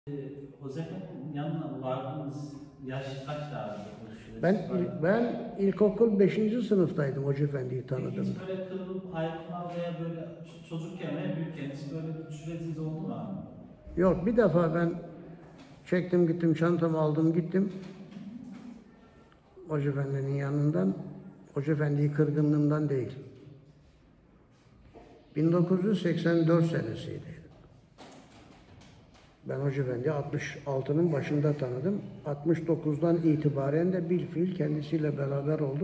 Hoca'nın yanına vardığınız yaş kaç abi? Ben ilkokul 5. sınıftaydım Hoca Efendi'yi tanıdım. Hiç böyle kırılıp ayrılma veya böyle çocukken veya büyükken hiç böyle bir süreniz oldu mu abi? Yok, bir defa ben çektim gittim, çantamı aldım gittim Hoca Efendi'nin yanından. Hoca Efendi'yi kırgınlığımdan değil. 1984 senesiydi. Ben Hoca Efendi'yi 66'nın başında tanıdım. 69'dan itibaren de bilfiil kendisiyle beraber oldum.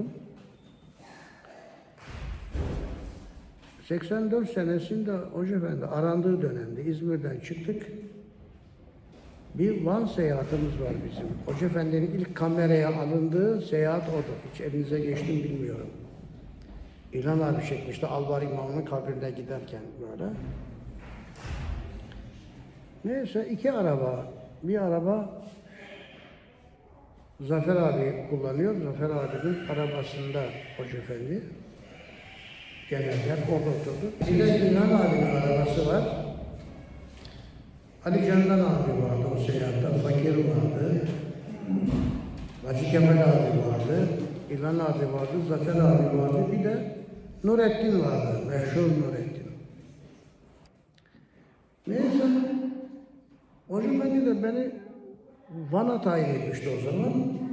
84 senesinde Hoca Efendi arandığı dönemde İzmir'den çıktık. Bir Van seyahatimiz var bizim. Hoca Efendi'nin ilk kameraya alındığı seyahat odur. Hiç elinize geçti mi bilmiyorum. İlhan abi çekmişti Alvar İmamı'nın kabrine giderken böyle. Neyse iki araba, bir araba Zafer abi kullanıyor. Zafer abinin arabasında Hoca Efendi. Genelde orada oturdu. Bir de İlhan abinin arabası var. Ali Candan abi vardı o seyahatte, Fakir vardı. Hacı Kemal abi vardı. İlhan abi vardı, Zafer abi vardı. Bir de Nurettin vardı, meşhur Nurettin. Neyse, Hoca Efendi de beni Van'a tayin etmişti o zaman.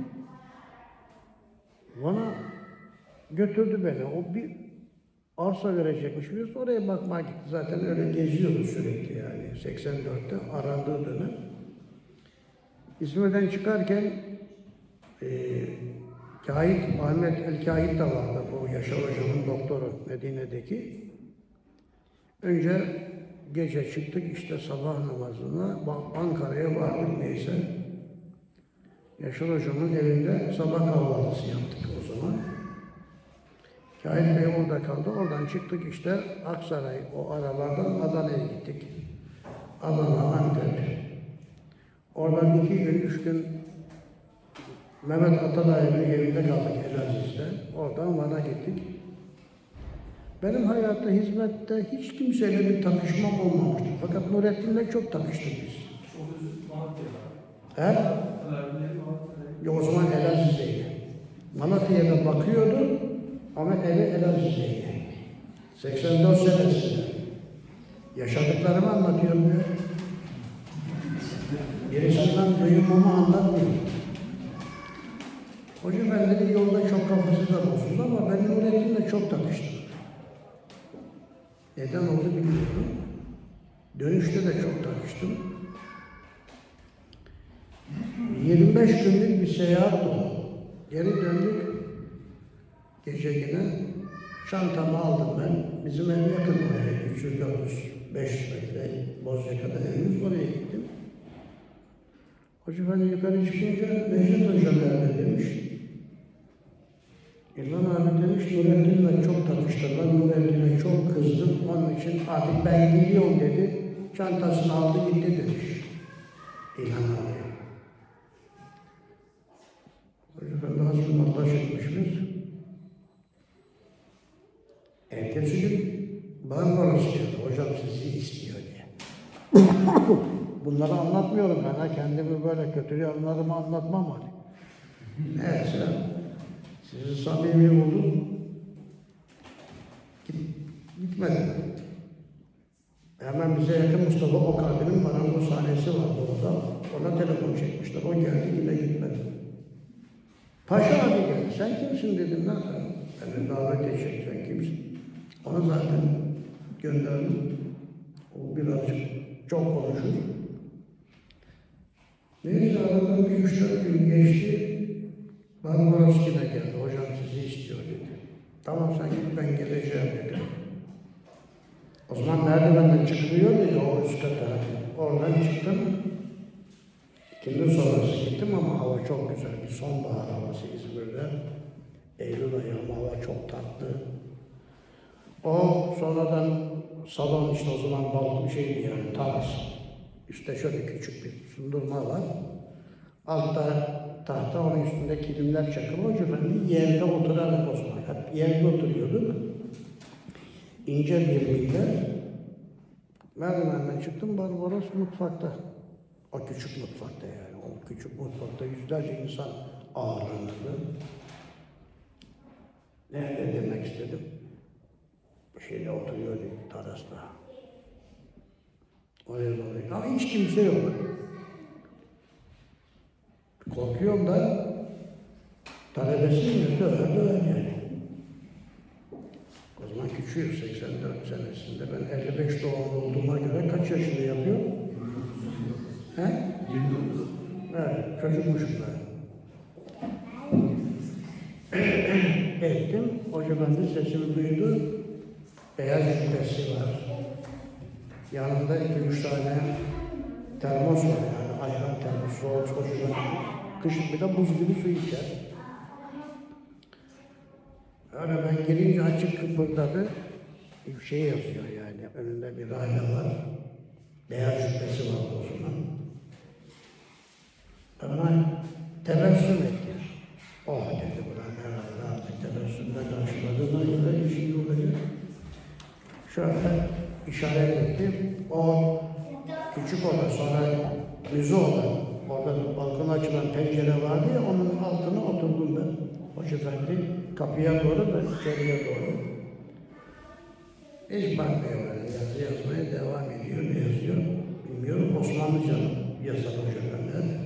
Van'a götürdü beni. O bir arsa verecekmiş. Biz oraya bakmaya gittik. Zaten öyle geziyordu sürekli yani. 84'te arandığı dönem. İzmir'den çıkarken Ahmet El-Kahit de vardı. Bu Yaşar Hoca'nın doktoru Medine'deki. Önce gece çıktık işte sabah namazına Ankara'ya vardık neyse. Yaşar Hoca'nın evinde sabah kahvaltısı yaptık o zaman. Kahit Bey orada kaldı. Oradan çıktık işte Aksaray o aralardan Adana'ya gittik. Adana, Antep. Oradan 2 gün, 3 gün Mehmet Atalay'ın evinde kaldık Elaziz'de. Oradan Van'a gittik. Benim hayatta, hizmette hiç kimseyle bir takışmam olmamıştı. Fakat Nurettin'le çok takıştık biz. He? O zaman Elaziz'deydi. Malatya'ya da bakıyordu ama evi Elaziz'deydi. 84 senesinde. Yaşadıklarımı anlatıyorum ya. Gerisinden duyumumu anlatmıyorum. Hoca Efendi'nin yolda çok kafası da bozuldu ama ben Nurettin'le çok takıştım. Neden oldu bilmiyorum. Dönüşte de çok takıştım. 25 günlük bir seyahat oldu. Geri döndük. Gece yine çantamı aldım ben. Bizim ev yakın oraya. 300, 400, 500 metre Bozcaada'da evimiz. Oraya gittim. Hoca Efendi yukarı çıkınca Mehmet Hoca nerede demiş. İlhan abi demiş, Nurettin'le çok takıştırlar, Nurettin'e çok kızdım, onun için artık ben gidiyorum dedi, çantasını aldı gitti demiş İlhan abi. Hoca Efendi hasbunallah çekmişiz. Ertesi gün Barbaros geldi, hocam sizi istiyor diye. Bunları anlatmıyorum ben, ha kendimi böyle kötü yanlarımı anlatmam hani. Neyse. Sizi samimi buldum. Gitmedim. Hemen bize yakın Mustafa Okadi'nin marangoz sahnesi vardı orada. Ona telefon çekmişler. O geldi yine gitmedi. Paşa abi geldi. Sen kimsin dedim lan. Ben de davet edecek. Sen kimsin? Onu zaten gönderdim. O birazcık çok konuşur. Neyse aradan bir 3-4 gün geçti. Barbaroski'ne geldi, hocam sizi istiyor dedi. Tamam sen git ben geleceğim dedi. O zaman merdivenden çıkılıyordu ya o üst kata. Oradan çıktım. İkindi sonrası gittim ama hava çok güzel. Bir sonbahar havası İzmir'de. Eylül ayı ama hava çok tatlı. O sonradan salon işte o zaman balık bir şeydi yani taras. Üstte şöyle küçük bir sundurma var. Altta tahta, onun üstünde kilimler çakılı. Hoca Efendi yerde oturardık o zaman. Hep yerde oturuyorduk. İnce bir minder. Merdivenden çıktım, Barbaros mutfakta. O küçük mutfakta yani. O küçük mutfakta yüzlerce insan ağırlanırdı. Ne demek istedim? Şeyde oturuyordu terasta. Oraya doğru. Ama hiç kimse yok. Korkuyorum da talebesiyim de döver yani. O zaman küçüğüm 84 senesinde. Ben 55 doğumlu olduğuma göre kaç yaşında yapıyor? He? 29. Evet, çocukmuşum ben. Ettim, hoca bende sesimi duydu. Beyaz cübbesi var. Yanında 2-3 tane termos var yani, ayran termos, soğuk hocadan. Kışın bir de buz gibi su içer. Öyle ben girince açık kıpırdadı. Bir şey yazıyor yani, önünde bir rahle var. Beyaz cübbesi var o zaman. Bana tebessüm etti. Oh dedi, buranın herhalde artık tebessümle karşıladığına göre bir şey olacak. Şöyle işaret etti. O küçük oda, sonra müze oda, orada balkona açılan pencere vardı ya, onun altına oturdum ben. Hoca efendi kapıya doğru, ben içeriye doğru. Hiç bakmıyor böyle, yazı yazmaya devam ediyor, ne yazıyor bilmiyorum. Osmanlıca yazar hoca efendi.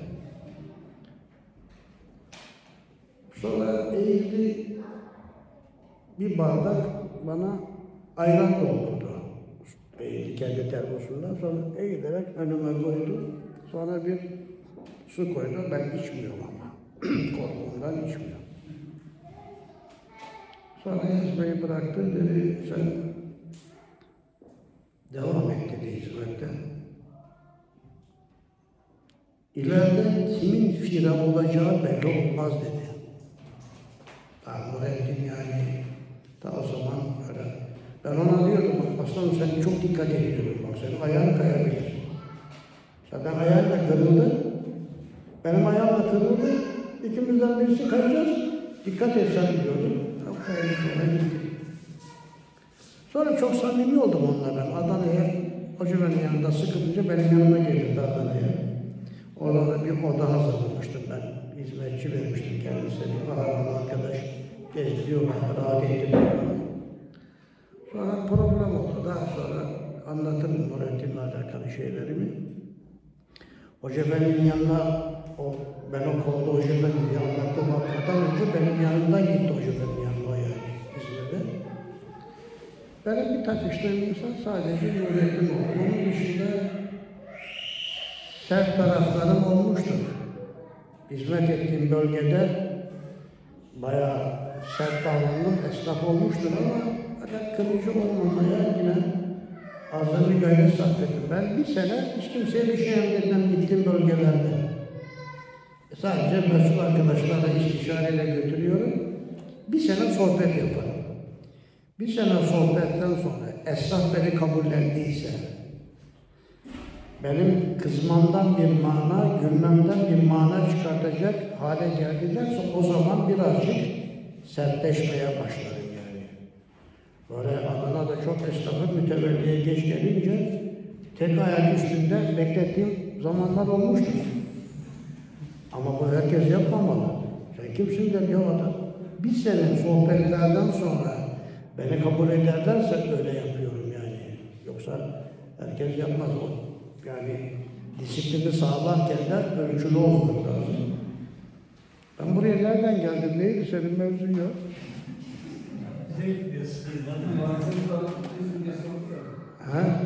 Sonra eğildi, bir bardak bana ayran doldurdu. Eğildi kendi termosundan, sonra eğilerek önüme koydu. Sonra bir su koydu, ben içmiyorum ama. Korkumdan içmiyorum. Sonra yazmayı bıraktı, dedi sen devam et dedi hizmette. İleride kimin fira olacağı belli olmaz dedi. Nurettin yani, ta o zaman öyle. Ben ona diyordum, aslanım sen çok dikkat ediyorum, bak senin ayağın kayabilir. Zaten ayağın da kırıldı, benim ayağım da kırıldı, ikimizden birisi kayacağız, dikkat et sen diyordum. Kayayım sonra gittim. Sonra çok samimi oldum onunla ben, Adana'ya, hocanın yanında sıkılınca benim yanıma gelirdi Adana'ya. Orada bir oda hazırlamıştım ben, hizmetçi vermiştim kendisine, bir ağırlı arkadaş gezdiriyorlar, rahat ettiriyorlar. Sonra problem oldu, daha sonra anlatırım Nurettin'le alakalı şeylerimi. Hoca Efendi'nin yanına, ben o konuda Hoca Efendi'yi anlattığım hakikaten önce benim yanımdan gitti Hoca Efendi'nin yanına o yani, İzmir'de. Benim bir takıştığım insan sadece Nurettin oldu. Onun dışında sert taraflarım olmuştur. Hizmet ettiğim bölgede bayağı sert davrandım, esnaf olmuştur ama fakat kırıcı olmamaya yine azami bir gayret sarf ettim. Ben bir sene hiç kimseye bir şey emretmem gittiğim bölgelerde. Sadece mesul arkadaşlarla istişareyle götürüyorum. Bir sene sohbet yaparım. Bir sene sohbetten sonra esnaf beni kabullendiyse, benim kızmamdan bir mana, gülmemden bir mana çıkartacak hale geldilerse o zaman birazcık sertleşmeye başlarım yani. Böyle Adana'da çok esnafı mütevelliye geç gelince tek ayak üstünde beklettiğim zamanlar olmuştur. Ama bu herkes yapmamalı. Sen kimsin der ya adam. Bir sene sohbetlerden sonra beni kabul ederlerse öyle yapıyorum yani. Yoksa herkes yapmaz o. Yani disiplini sağlarken de ölçülü olmak lazım. Ben buraya nereden geldim? Neydi senin mevzun yok? Ha?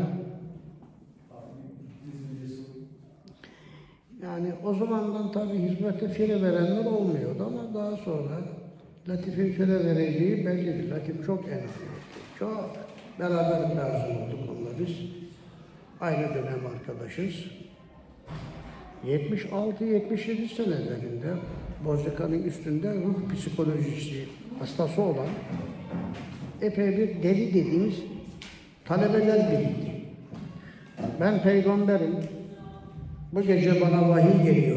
Yani o zamandan tabii hizmete fire verenler olmuyordu ama daha sonra Latif'in fire vereceği bellidir. Latif çok enerjik, çok beraber lazım olduk onunla biz. Aynı dönem arkadaşız. 76-77 senelerinde Bozcaada'nın üstünde ruh psikolojisi hastası olan epey bir deli dediğimiz talebeler birikti. Ben peygamberim, bu gece bana vahiy geliyor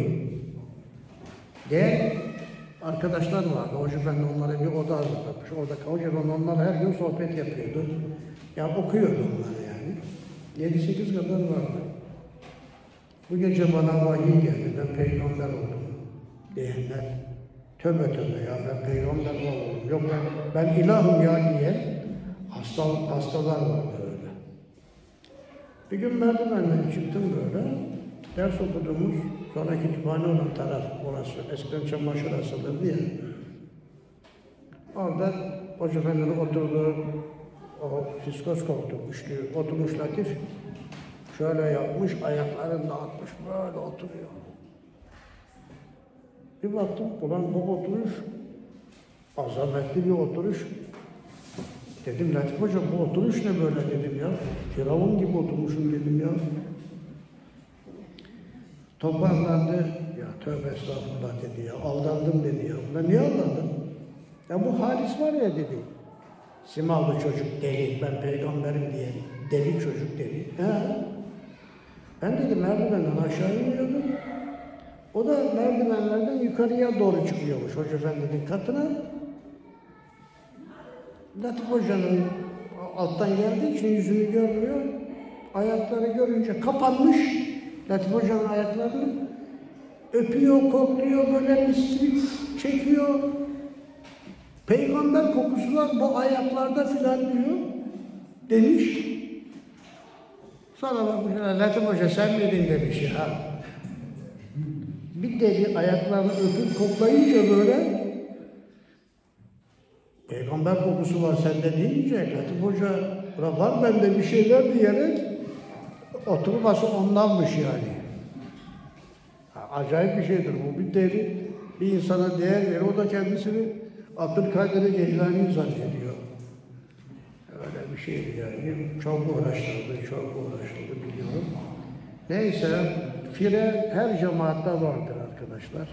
diye arkadaşlar vardı. Hoca Efendi onlara bir oda hazırlamış. Orada Hoca Efendi onlarla her gün sohbet yapıyordu. Ya okuyordu onlar yani. 7-8 kadar vardı. Bu gece bana vahiy geldi, ben peygamber oldum diyenler. Tövbe tövbe ya, ben peygamber oldum. Yok ben ilahım ya diye hastalar vardı öyle. Bir gün merdivenden çıktım böyle. Ders okuduğumuz, sonra kütüphane olan taraf orası. Eskiden çamaşır asılırdı ya. Orada Hoca Efendi'nin oturduğu o fiskos koltuk üçlü oturmuş Latif. Şöyle yapmış, ayaklarını dağıtmış, böyle oturuyor. Bir baktım, ulan bu oturuş, azametli bir oturuş. Dedim, Latif Hocam bu oturuş ne böyle dedim ya. Firavun gibi oturmuşum dedim ya. Toparlandı, ya tövbe estağfurullah dedi ya, aldandım dedi ya. Ben niye aldandım? Ya bu Halis var ya dedi. Simalı çocuk deli, ben peygamberim diye deli çocuk deli. He. Ben dedim merdivenden aşağı iniyordum. O da merdivenlerden yukarıya doğru çıkıyormuş Hoca Efendi'nin katına. Latif Hoca'nın alttan geldiği için yüzünü görmüyor. Ayakları görünce kapanmış. Latif Hoca'nın ayaklarını öpüyor, kokluyor, böyle misli çekiyor. Peygamber kokusu var bu ayaklarda filan diyor. Demiş. Sonra bakmış, Latif Hoca sen miydin demiş ya. Bir dedi ayaklarını öpüp koklayınca böyle peygamber kokusu var sende deyince Latif Hoca var bende bir şeyler diyerek oturması ondanmış yani. Acayip bir şeydir bu. Bir deli bir insana değer verir. O da kendisini Abdülkadir Geylani zannediyor. Öyle bir şeydi yani. Çok uğraştırdı biliyorum. Neyse, fire her cemaatte vardır arkadaşlar.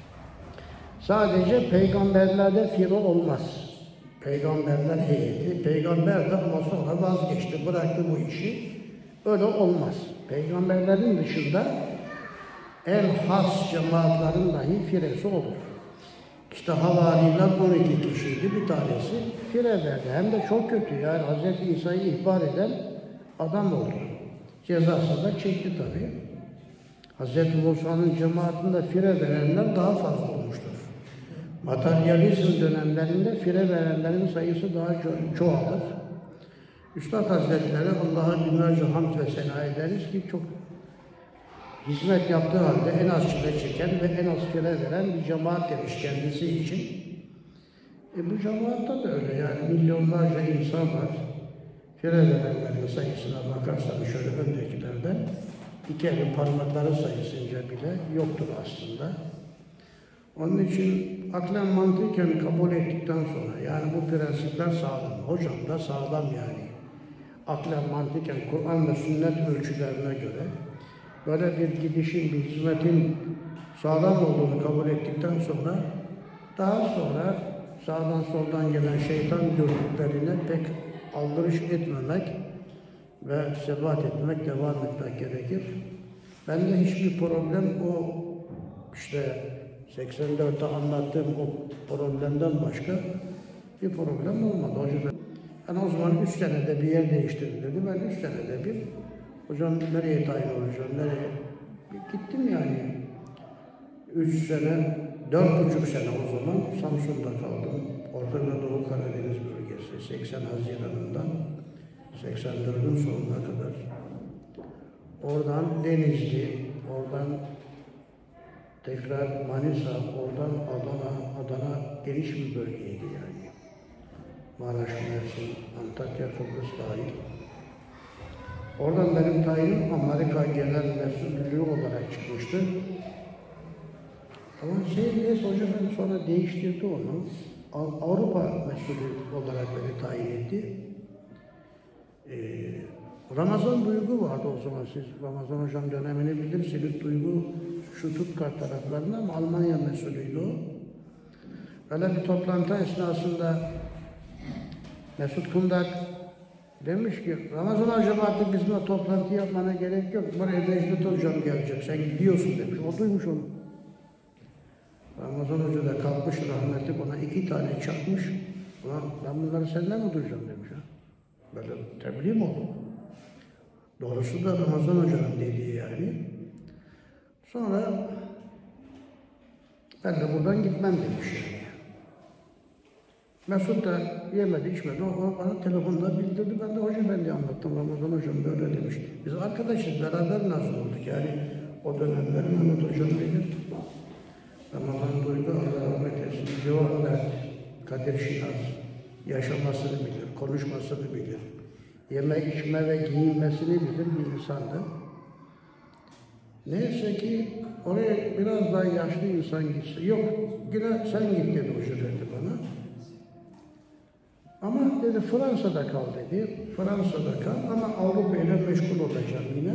Sadece peygamberlerde fire olmaz. Peygamberler heyeti, peygamber de ama sonra vazgeçti, bıraktı bu işi. Öyle olmaz. Peygamberlerin dışında en has cemaatlerin dahi firesi olur. İşte havariler 12 kişiydi, bir tanesi fire verdi. Hem de çok kötü yani Hz. İsa'yı ihbar eden adam oldu. Cezasını da çekti tabii. Hz. Musa'nın cemaatinde fire verenler daha fazla olmuştur. Materyalizm dönemlerinde fire verenlerin sayısı daha çoğalır. Üstad Hazretleri Allah'a binlerce hamd ve sena ederiz ki çok hizmet yaptığı halde en az çile çeken ve en az fire veren bir cemaat demiş kendisi için. Bu cemaatta da öyle yani milyonlarca insan var. Fire verenlerin sayısına bakarsanız şöyle öndekilerden iki elin parmakları sayısınca bile yoktur aslında. Onun için aklen mantıken kabul ettikten sonra yani bu prensipler sağlam. Hocam da sağlam yani. Aklen mantıken Kur'an ve sünnet ölçülerine göre böyle bir gidişin, bir hizmetin sağlam olduğunu kabul ettikten sonra daha sonra sağdan soldan gelen şeytan gördüklerine pek aldırış etmemek ve sebat etmek, devam etmek gerekir. Bende hiçbir problem o işte 84'te anlattığım o problemden başka bir problem olmadı. Hocam yani o zaman 3 senede bir yer değiştirdim dedi. Ben 3 senede bir hocam nereye tayin olacağım, nereye? Gittim yani. 3 sene, 4,5 sene o zaman Samsun'da kaldım. Orta ve Doğu Karadeniz bölgesi 80 Haziran'ından 84'ün sonuna kadar. Oradan Denizli, oradan tekrar Manisa, oradan Adana geniş bir bölgeydi yani. Maraş, Mersin, Antakya, Kıbrıs dahil. Oradan benim tayinim Amerika Genel Mesulü olarak çıkmıştı. Ama neyse hocam sonra değiştirdi onu. Avrupa Mesulü olarak beni tayin etti. Ramazan Duygu vardı o zaman. Siz Ramazan Hocam dönemini bilirsiniz. Duygu şu Stuttgart taraflarında ama Almanya mesulüydü o. Böyle bir toplantı esnasında Mesut Kundak demiş ki Ramazan Hocam artık bizimle toplantı yapmana gerek yok. Buraya Necdet Hocam gelecek. Sen gidiyorsun demiş. O duymuş onu. Ramazan Hoca da kalkmış rahmetli ona 2 tane çakmış. Ulan ben bunları senden mi duyacağım demiş. Böyle tebliğ mi oldu? Doğrusu da Ramazan Hoca'nın dediği yani. Sonra ben de buradan gitmem demiş yani. Mesut da yemedi, içmedi. O bana telefonda bildirdi. Ben de Hoca Efendi'ye anlattım. Ramazan Hocam böyle demiş. Biz arkadaşız, beraber nasıl olduk? Yani o dönemleri Mehmet Hocam bilir. Ramazan duydu, Allah rahmet etsin. Cevap verdi. Kadir Şinas. Yaşamasını bilir, konuşmasını bilir. Yeme, içme ve giyinmesini bilir bir insandı. Neyse ki oraya biraz daha yaşlı insan gitse. Yok, yine sen git dedi Hoca Efendi bana. Ama dedi Fransa'da kal dedi. Fransa'da kal ama Avrupa ile meşgul olacağım yine.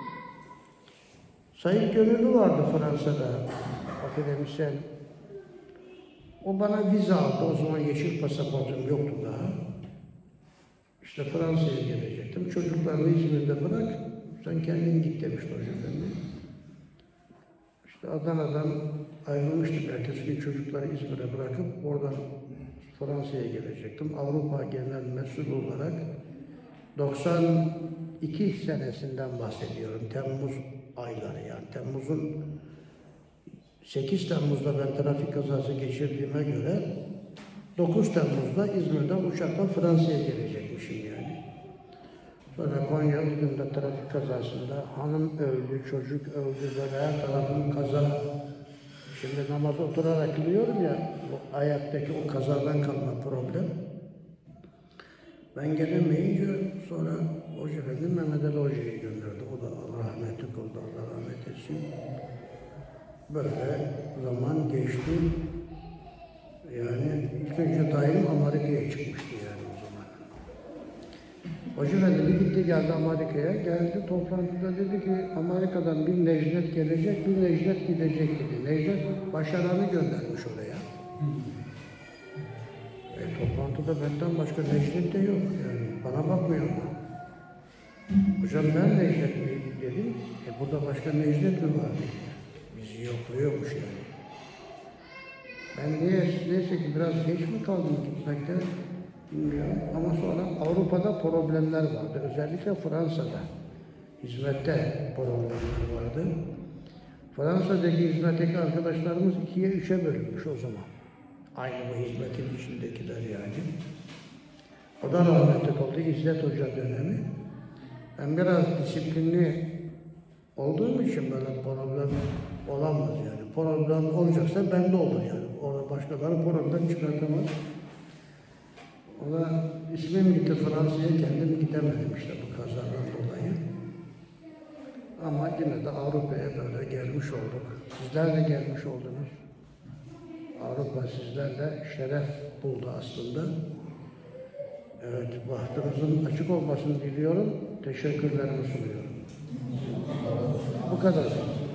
Sayın Gönüllü vardı Fransa'da, akademisyen. O bana vize aldı. O zaman yeşil pasaportum yoktu daha. İşte Fransa'ya gelecektim. Çocuklarını İzmir'de bırak, sen kendin git demişti Hoca Efendi. İşte Adana'dan ayrılmıştık. Ertesi gün çocukları İzmir'e bırakıp oradan Fransa'ya gelecektim. Avrupa Genel Mesul olarak 92 senesinden bahsediyorum. Temmuz ayları yani. 8 Temmuz'da ben trafik kazası geçirdiğime göre 9 Temmuz'da İzmir'den uçakla Fransa'ya gelecekmişim yani. Sonra Konya Ilgın'da trafik kazasında hanım öldü, çocuk öldü, böyle her tarafım kaza. Şimdi namaz oturarak kılıyorum ya, bu ayaktaki o kazadan kalma problem. Ben gelemeyince sonra Hoca Efendi Mehmet Ali Hoca'yı gönderdi. O da rahmetli oldu, Allah rahmet etsin. Böyle zaman geçti. Yani ilk önce daim Amerika'ya çıkmıştı yani o zaman. Hoca Efendi bir gitti geldi Amerika'ya. Geldi toplantıda dedi ki Amerika'dan bir Necdet gelecek, bir Necdet gidecek dedi. Necdet Başaran'ı göndermiş oraya. Toplantıda benden başka Necdet de yok yani. Bana bakmıyorlar. Hocam ben Necdet miyim dedim. Burada başka Necdet mi var dedi. Bizi yokluyormuş yani. Ben neyse ki biraz geç mi kaldım gitmekte bilmiyorum. Ama sonra Avrupa'da problemler vardı. Özellikle Fransa'da hizmette problemler vardı. Fransa'daki hizmetteki arkadaşlarımız 2'ye 3'e bölünmüş o zaman. Aynı bu hizmetin içindekiler yani. O da rahmetli oldu. İzzet Hoca dönemi. Ben biraz disiplinli olduğum için böyle problem olamaz yani. Problem olacaksa bende olur yani. Orada başkaları problem çıkartamaz. Ona ismim gitti Fransa'ya, kendim gidemedim işte bu kazadan dolayı. Ama yine de Avrupa'ya böyle gelmiş olduk. Sizler de gelmiş oldunuz. Avrupa sizlerle şeref buldu aslında. Evet, bahtınızın açık olmasını diliyorum. Teşekkürlerimi sunuyorum. Bu kadar.